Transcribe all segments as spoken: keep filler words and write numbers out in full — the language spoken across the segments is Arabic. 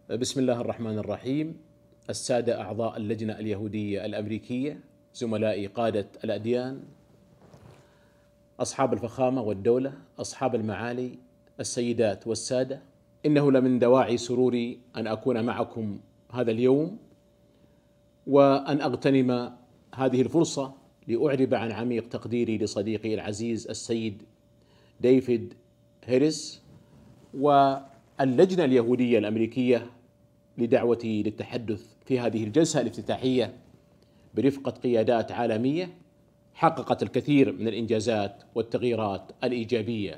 بسم الله الرحمن الرحيم. السادة أعضاء اللجنة اليهودية الأمريكية، زملائي قادة الأديان، أصحاب الفخامة والدولة، أصحاب المعالي، السيدات والسادة، إنه لمن دواعي سروري أن أكون معكم هذا اليوم وأن أغتنم هذه الفرصة لأعرب عن عميق تقديري لصديقي العزيز السيد ديفيد هيريس واللجنة اليهودية الأمريكية لدعوتي للتحدث في هذه الجلسة الافتتاحية برفقة قيادات عالمية حققت الكثير من الإنجازات والتغييرات الإيجابية.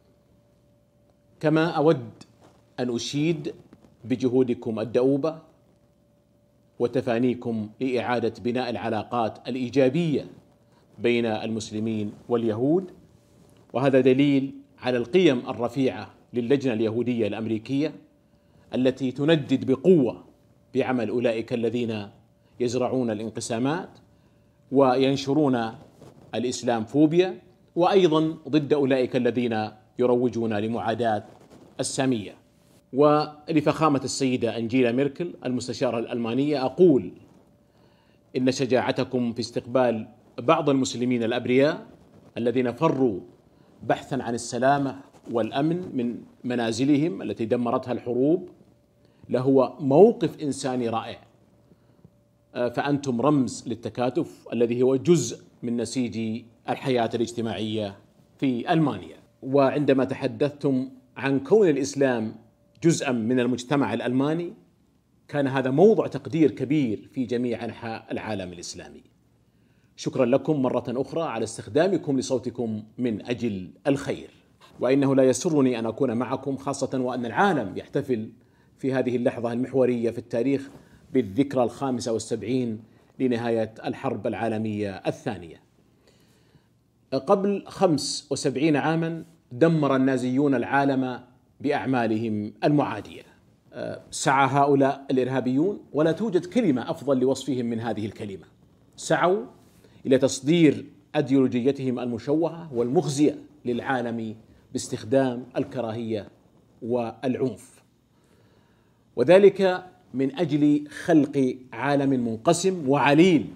كما أود أن أشيد بجهودكم الدؤوبة وتفانيكم لإعادة بناء العلاقات الإيجابية بين المسلمين واليهود، وهذا دليل على القيم الرفيعة للجنة اليهودية الأمريكية التي تندد بقوة بعمل أولئك الذين يزرعون الانقسامات وينشرون الإسلام فوبيا، وأيضا ضد أولئك الذين يروجون لمعاداة السامية. ولفخامة السيدة أنجيلا ميركل المستشارة الألمانية أقول إن شجاعتكم في استقبال بعض المسلمين الأبرياء الذين فروا بحثا عن السلامة والأمن من منازلهم التي دمرتها الحروب لهو موقف إنساني رائع، فأنتم رمز للتكاتف الذي هو جزء من نسيج الحياة الاجتماعية في ألمانيا. وعندما تحدثتم عن كون الإسلام جزءا من المجتمع الألماني، كان هذا موضع تقدير كبير في جميع أنحاء العالم الإسلامي. شكرا لكم مرة أخرى على استخدامكم لصوتكم من أجل الخير. وإنه لا يسرني أن أكون معكم، خاصة وأن العالم يحتفل في هذه اللحظة المحورية في التاريخ بالذكرى الخامسة والسبعين لنهاية الحرب العالمية الثانية. قبل خمس وسبعين عاما دمر النازيون العالم بأعمالهم المعادية. سعى هؤلاء الإرهابيون، ولا توجد كلمة أفضل لوصفهم من هذه الكلمة، سعوا إلى تصدير أيديولوجيتهم المشوهة والمخزية للعالم باستخدام الكراهية والعنف، وذلك من أجل خلق عالم منقسم وعليل،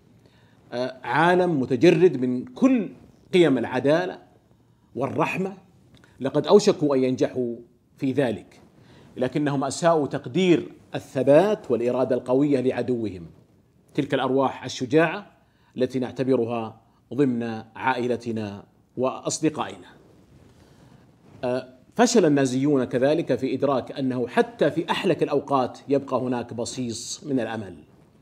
عالم متجرد من كل قيم العدالة والرحمة. لقد أوشكوا أن ينجحوا في ذلك، لكنهم أساءوا تقدير الثبات والإرادة القوية لعدوهم، تلك الأرواح الشجاعة التي نعتبرها ضمن عائلتنا وأصدقائنا. فشل النازيون كذلك في إدراك أنه حتى في أحلك الأوقات يبقى هناك بصيص من الأمل،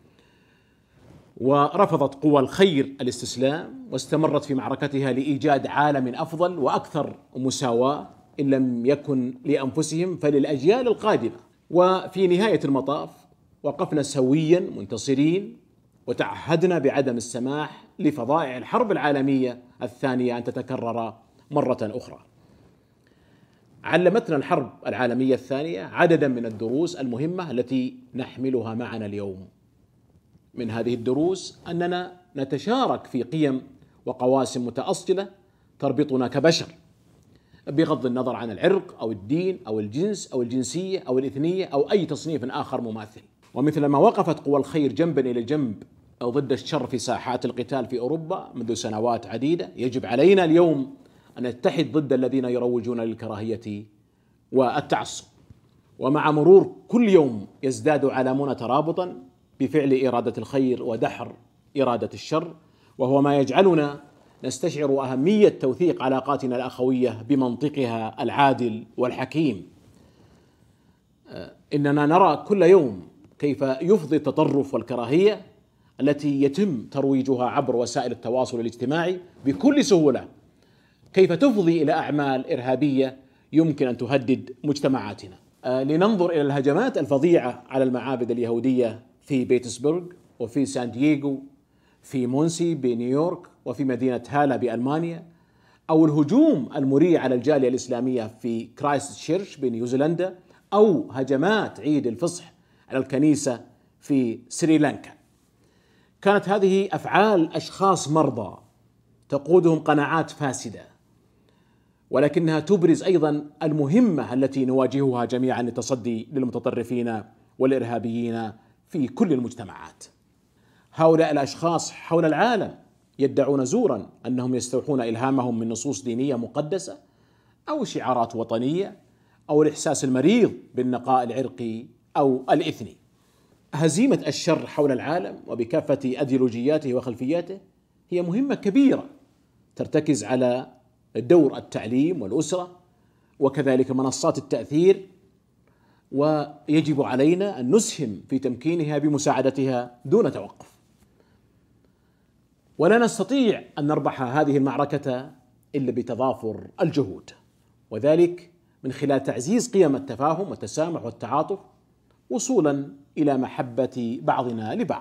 ورفضت قوى الخير الاستسلام واستمرت في معركتها لإيجاد عالم أفضل وأكثر مساواة، إن لم يكن لأنفسهم فللأجيال القادمة. وفي نهاية المطاف وقفنا سويا منتصرين، وتعهدنا بعدم السماح لفظائع الحرب العالمية الثانية أن تتكرر مرة أخرى. علمتنا الحرب العالمية الثانية عددا من الدروس المهمة التي نحملها معنا اليوم. من هذه الدروس أننا نتشارك في قيم وقواسم متأصلة تربطنا كبشر، بغض النظر عن العرق أو الدين أو الجنس أو الجنسية أو الإثنية أو أي تصنيف آخر مماثل. ومثل ما وقفت قوى الخير جنبا إلى جنب ضد الشر في ساحات القتال في أوروبا منذ سنوات عديدة، يجب علينا اليوم أن نتحد ضد الذين يروجون للكراهية والتعصب. ومع مرور كل يوم يزداد عالمنا ترابطا بفعل إرادة الخير ودحر إرادة الشر، وهو ما يجعلنا نستشعر أهمية توثيق علاقاتنا الأخوية بمنطقها العادل والحكيم. إننا نرى كل يوم كيف يفضي التطرف والكراهية التي يتم ترويجها عبر وسائل التواصل الاجتماعي بكل سهولة، كيف تفضي إلى أعمال إرهابية يمكن أن تهدد مجتمعاتنا. لننظر إلى الهجمات الفظيعة على المعابد اليهودية في بيتسبرغ وفي سان دييغو، في مونسي بنيويورك، وفي مدينة هالا بألمانيا، أو الهجوم المريع على الجالية الإسلامية في كرايست تشيرش بنيوزيلندا، أو هجمات عيد الفصح على الكنيسة في سريلانكا. كانت هذه أفعال أشخاص مرضى تقودهم قناعات فاسدة، ولكنها تبرز أيضا المهمة التي نواجهها جميعا للتصدي للمتطرفين والإرهابيين في كل المجتمعات. هؤلاء الأشخاص حول العالم يدعون زورا أنهم يستوحون إلهامهم من نصوص دينية مقدسة أو شعارات وطنية أو الإحساس المريض بالنقاء العرقي أو الإثني. هزيمة الشر حول العالم وبكافة أيديولوجياته وخلفياته هي مهمة كبيرة ترتكز على دور التعليم والأسرة وكذلك منصات التأثير، ويجب علينا أن نسهم في تمكينها بمساعدتها دون توقف. ولا نستطيع أن نربح هذه المعركة إلا بتضافر الجهود، وذلك من خلال تعزيز قيم التفاهم والتسامح والتعاطف وصولا إلى محبة بعضنا لبعض.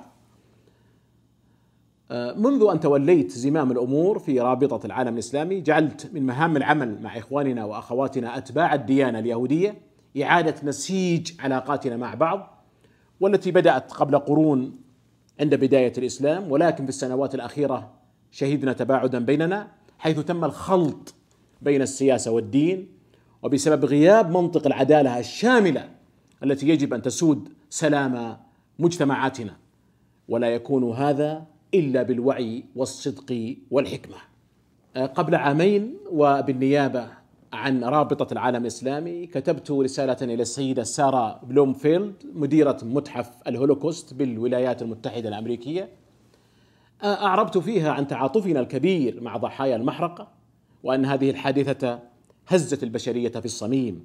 منذ أن توليت زمام الأمور في رابطة العالم الإسلامي جعلت من مهام العمل مع إخواننا وأخواتنا أتباع الديانة اليهودية إعادة نسيج علاقاتنا مع بعض، والتي بدأت قبل قرون عند بداية الإسلام، ولكن في السنوات الأخيرة شهدنا تباعدا بيننا حيث تم الخلط بين السياسة والدين، وبسبب غياب منطق العدالة الشاملة التي يجب أن تسود سلام مجتمعاتنا، ولا يكون هذا إلا بالوعي والصدق والحكمة. قبل عامين وبالنيابة عن رابطة العالم الإسلامي كتبت رسالة إلى السيدة سارة بلومفيلد مديرة متحف الهولوكوست بالولايات المتحدة الأمريكية، أعربت فيها عن تعاطفنا الكبير مع ضحايا المحرقة، وأن هذه الحادثة هزت البشرية في الصميم،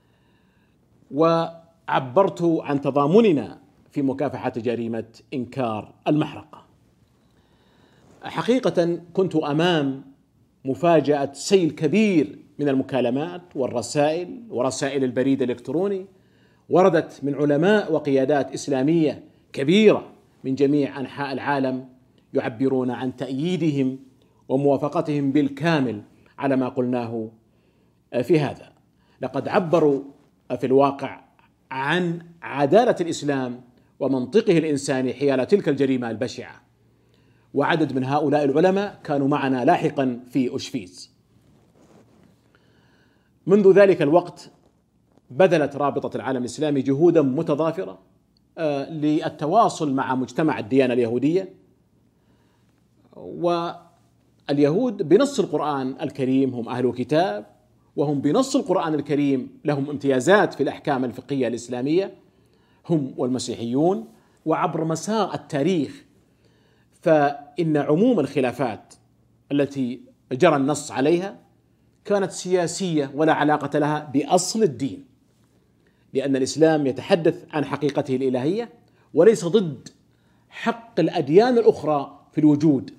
وعبرت عن تضامننا في مكافحة جريمة إنكار المحرقة. حقيقة كنت أمام مفاجأة سيل كبير من المكالمات والرسائل ورسائل البريد الإلكتروني وردت من علماء وقيادات إسلامية كبيرة من جميع أنحاء العالم يعبرون عن تأييدهم وموافقتهم بالكامل على ما قلناه في هذا. لقد عبروا في الواقع عن عدالة الإسلام ومنطقه الإنساني حيال تلك الجريمة البشعة، وعدد من هؤلاء العلماء كانوا معنا لاحقا في أوشفيتس. منذ ذلك الوقت بذلت رابطة العالم الإسلامي جهودا متضافرة للتواصل مع مجتمع الديانة اليهودية، واليهود بنص القرآن الكريم هم أهل كتاب، وهم بنص القرآن الكريم لهم امتيازات في الأحكام الفقهية الإسلامية هم والمسيحيون. وعبر مسار التاريخ فإن عموم الخلافات التي جرى النص عليها كانت سياسية ولا علاقة لها بأصل الدين، لأن الإسلام يتحدث عن حقيقته الإلهية وليس ضد حق الأديان الأخرى في الوجود.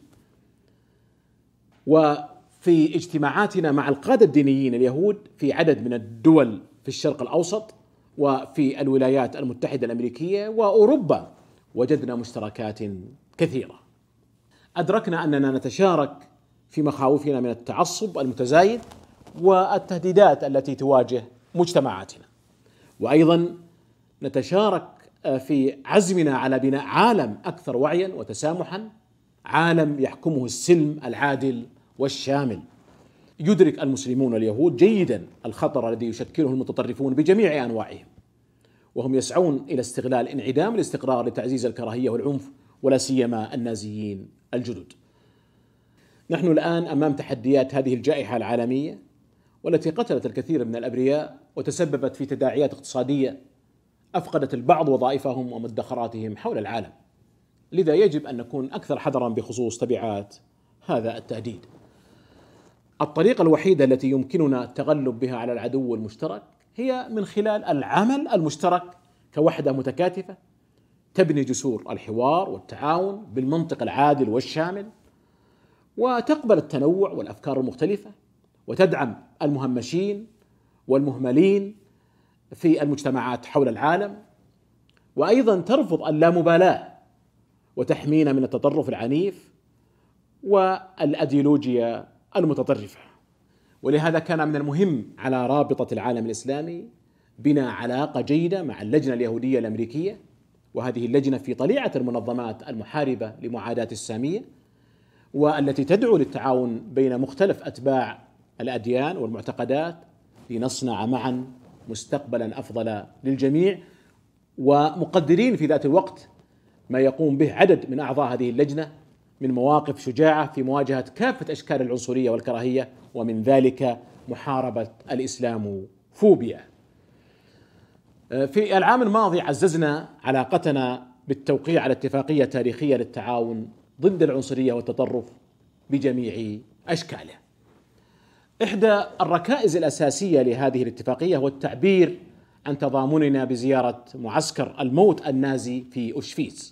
وفي اجتماعاتنا مع القادة الدينيين اليهود في عدد من الدول في الشرق الأوسط وفي الولايات المتحدة الأمريكية وأوروبا وجدنا مشتركات كثيرة. أدركنا أننا نتشارك في مخاوفنا من التعصب المتزايد والتهديدات التي تواجه مجتمعاتنا، وأيضا نتشارك في عزمنا على بناء عالم أكثر وعيا وتسامحا، عالم يحكمه السلم العادل والشامل. يدرك المسلمون اليهود جيدا الخطر الذي يشكله المتطرفون بجميع أنواعهم، وهم يسعون إلى استغلال انعدام الاستقرار لتعزيز الكراهية والعنف، ولا سيما النازيين الجدد. نحن الآن أمام تحديات هذه الجائحة العالمية والتي قتلت الكثير من الأبرياء وتسببت في تداعيات اقتصادية أفقدت البعض وظائفهم ومدخراتهم حول العالم، لذا يجب أن نكون أكثر حذرا بخصوص تبعات هذا التهديد. الطريقة الوحيدة التي يمكننا التغلب بها على العدو المشترك هي من خلال العمل المشترك كوحدة متكاتفة تبني جسور الحوار والتعاون بالمنطق العادل والشامل، وتقبل التنوع والأفكار المختلفة، وتدعم المهمشين والمهملين في المجتمعات حول العالم، وأيضا ترفض اللامبالاة وتحمينا من التطرف العنيف والأيديولوجيا المتطرفة. ولهذا كان من المهم على رابطة العالم الإسلامي بناء علاقة جيدة مع اللجنة اليهودية الأمريكية، وهذه اللجنة في طليعة المنظمات المحاربة لمعاداة السامية، والتي تدعو للتعاون بين مختلف أتباع الأديان والمعتقدات لنصنع معا مستقبلا أفضل للجميع، ومقدرين في ذات الوقت ما يقوم به عدد من أعضاء هذه اللجنة من مواقف شجاعة في مواجهة كافة أشكال العنصرية والكراهية، ومن ذلك محاربة الإسلاموفوبيا. في العام الماضي عززنا علاقتنا بالتوقيع على اتفاقية تاريخية للتعاون ضد العنصرية والتطرف بجميع أشكاله. إحدى الركائز الأساسية لهذه الاتفاقية هو التعبير عن تضامننا بزيارة معسكر الموت النازي في أوشفيتس،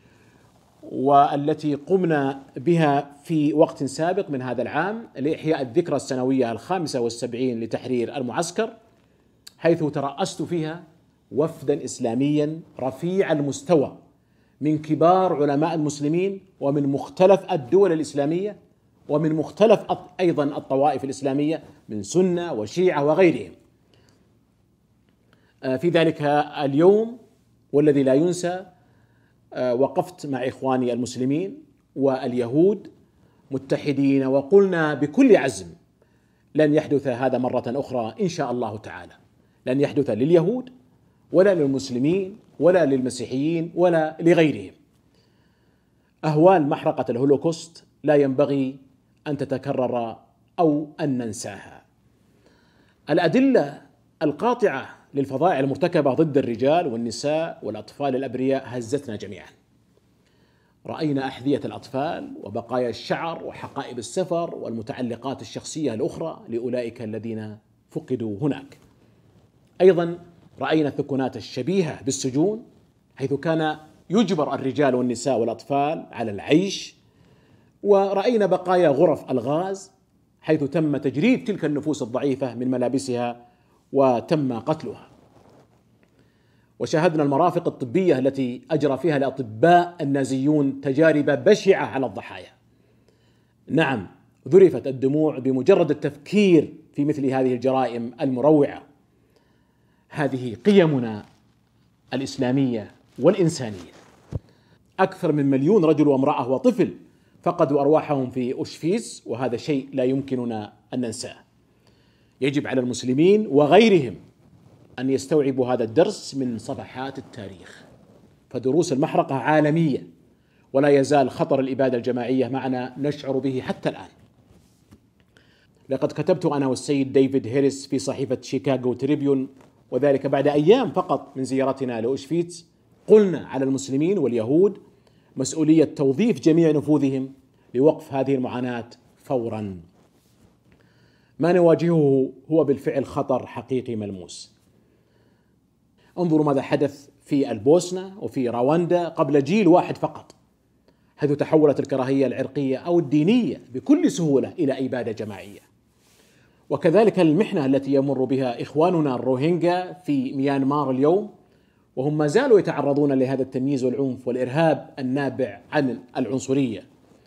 والتي قمنا بها في وقت سابق من هذا العام لإحياء الذكرى السنوية الخامسة والسبعين لتحرير المعسكر، حيث ترأست فيها وفدا إسلاميا رفيع المستوى من كبار علماء المسلمين ومن مختلف الدول الإسلامية ومن مختلف أيضا الطوائف الإسلامية من سنة وشيعة وغيرهم. في ذلك اليوم والذي لا ينسى وقفت مع إخواني المسلمين واليهود متحدين وقلنا بكل عزم لن يحدث هذا مرة أخرى إن شاء الله تعالى، لن يحدث لليهود ولا للمسلمين ولا للمسيحيين ولا لغيرهم. أهوال محرقة الهولوكوست لا ينبغي أن تتكرر أو أن ننساها. الأدلة القاطعة للفظائع المرتكبة ضد الرجال والنساء والأطفال الأبرياء هزتنا جميعا. رأينا أحذية الأطفال وبقايا الشعر وحقائب السفر والمتعلقات الشخصية الأخرى لأولئك الذين فقدوا هناك. أيضا رأينا الثكنات الشبيهة بالسجون، حيث كان يجبر الرجال والنساء والأطفال على العيش، ورأينا بقايا غرف الغاز حيث تم تجريد تلك النفوس الضعيفة من ملابسها وتم قتلها. وشاهدنا المرافق الطبية التي أجرى فيها الأطباء النازيون تجارب بشعة على الضحايا. نعم، ذرفت الدموع بمجرد التفكير في مثل هذه الجرائم المروعة. هذه قيمنا الإسلامية والإنسانية. أكثر من مليون رجل وامرأة وطفل فقدوا أرواحهم في أوشفيتس، وهذا شيء لا يمكننا أن ننساه. يجب على المسلمين وغيرهم أن يستوعبوا هذا الدرس من صفحات التاريخ، فدروس المحرقة عالمية، ولا يزال خطر الإبادة الجماعية معنا نشعر به حتى الآن. لقد كتبت أنا والسيد ديفيد هيريس في صحيفة شيكاغو تريبيون، وذلك بعد أيام فقط من زيارتنا لأوشفيتس، قلنا على المسلمين واليهود مسؤولية توظيف جميع نفوذهم لوقف هذه المعاناة فورا. ما نواجهه هو بالفعل خطر حقيقي ملموس. انظروا ماذا حدث في البوسنة وفي رواندا قبل جيل واحد فقط، حيث تحولت الكراهية العرقية أو الدينية بكل سهولة إلى إبادة جماعية. وكذلك المحنة التي يمر بها إخواننا الروهينجا في ميانمار اليوم، وهم ما زالوا يتعرضون لهذا التمييز والعنف والإرهاب النابع عن العنصرية.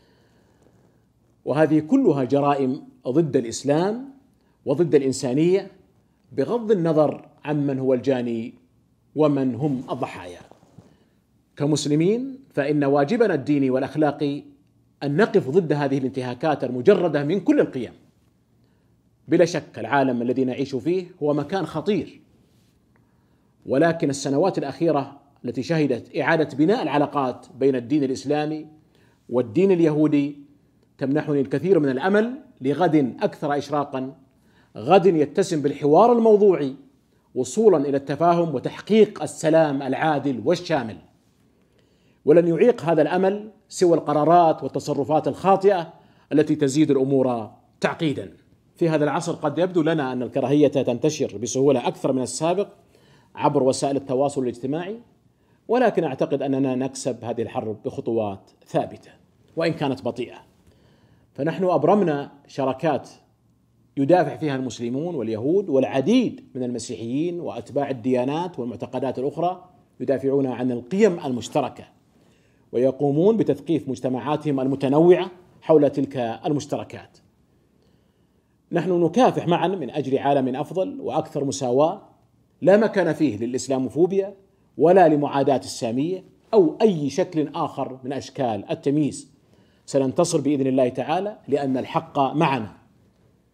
وهذه كلها جرائم ضد الإسلام وضد الإنسانية، بغض النظر عمن هو الجاني ومن هم الضحايا. كمسلمين فإن واجبنا الديني والأخلاقي أن نقف ضد هذه الانتهاكات المجردة من كل القيم. بلا شك العالم الذي نعيش فيه هو مكان خطير، ولكن السنوات الأخيرة التي شهدت إعادة بناء العلاقات بين الدين الإسلامي والدين اليهودي تمنحني الكثير من الأمل لغد أكثر إشراقا، غد يتسم بالحوار الموضوعي وصولا إلى التفاهم وتحقيق السلام العادل والشامل. ولن يعيق هذا الأمل سوى القرارات والتصرفات الخاطئة التي تزيد الأمور تعقيدا. في هذا العصر قد يبدو لنا أن الكراهية تنتشر بسهولة أكثر من السابق عبر وسائل التواصل الاجتماعي، ولكن أعتقد أننا نكسب هذه الحرب بخطوات ثابتة وإن كانت بطيئة. فنحن أبرمنا شراكات يدافع فيها المسلمون واليهود والعديد من المسيحيين وأتباع الديانات والمعتقدات الأخرى يدافعون عن القيم المشتركة، ويقومون بتثقيف مجتمعاتهم المتنوعة حول تلك المشتركات. نحن نكافح معا من أجل عالم أفضل وأكثر مساواة لا مكان فيه للإسلاموفوبيا ولا لمعاداة السامية أو أي شكل آخر من أشكال التمييز. سننتصر بإذن الله تعالى لأن الحق معنا.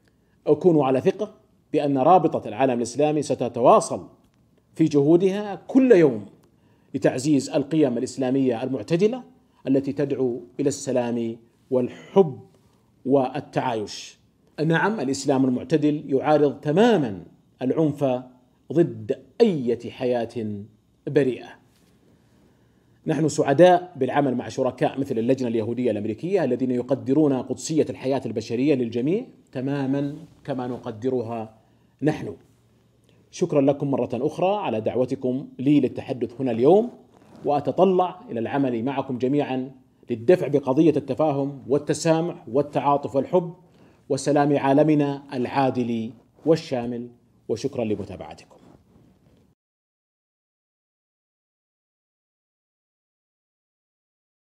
كونوا على ثقة بأن رابطة العالم الإسلامي ستتواصل في جهودها كل يوم لتعزيز القيم الإسلامية المعتدلة التي تدعو إلى السلام والحب والتعايش. نعم، الإسلام المعتدل يعارض تماما العنف ضد أي حياة بريئة. نحن سعداء بالعمل مع شركاء مثل اللجنة اليهودية الأمريكية الذين يقدرون قدسية الحياة البشرية للجميع تماما كما نقدرها نحن. شكرا لكم مرة أخرى على دعوتكم لي للتحدث هنا اليوم، وأتطلع إلى العمل معكم جميعا للدفع بقضية التفاهم والتسامح والتعاطف والحب وسلام عالمنا العادل والشامل. وشكرا لمتابعتكم.